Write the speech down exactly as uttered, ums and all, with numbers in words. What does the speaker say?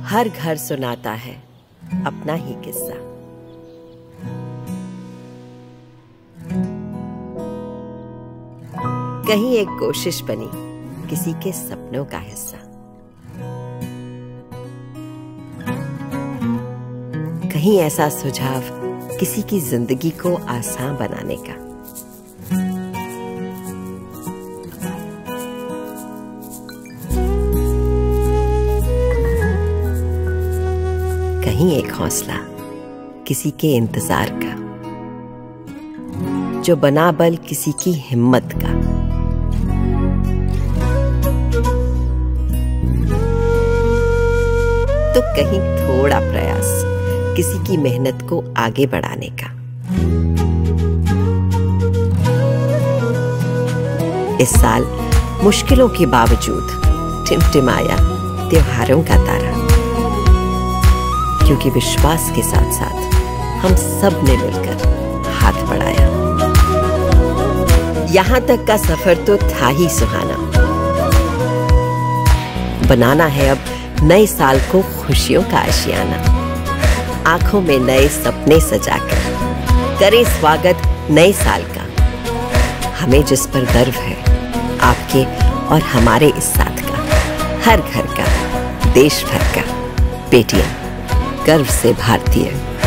हर घर सुनाता है अपना ही किस्सा। कहीं एक कोशिश बनी किसी के सपनों का हिस्सा। कहीं ऐसा सुझाव किसी की जिंदगी को आसान बनाने का। कहीं एक हौसला किसी के इंतजार का, जो बना बल किसी की हिम्मत का। तो कहीं थोड़ा प्रयास किसी की मेहनत को आगे बढ़ाने का। इस साल मुश्किलों के बावजूद टिमटिमाया त्योहारों का तारा, क्योंकि विश्वास के साथ साथ हम सब ने मिलकर हाथ बढ़ाया। यहां तक का सफर तो था ही सुहाना। बनाना है अब नए साल को खुशियों का आशियाना। आंखों में नए सपने सजाकर करें स्वागत नए साल का। हमें जिस पर गर्व है आपके और हमारे इस साथ का, हर घर का, देश भर का। पेटीएम, गर्व से भारतीय।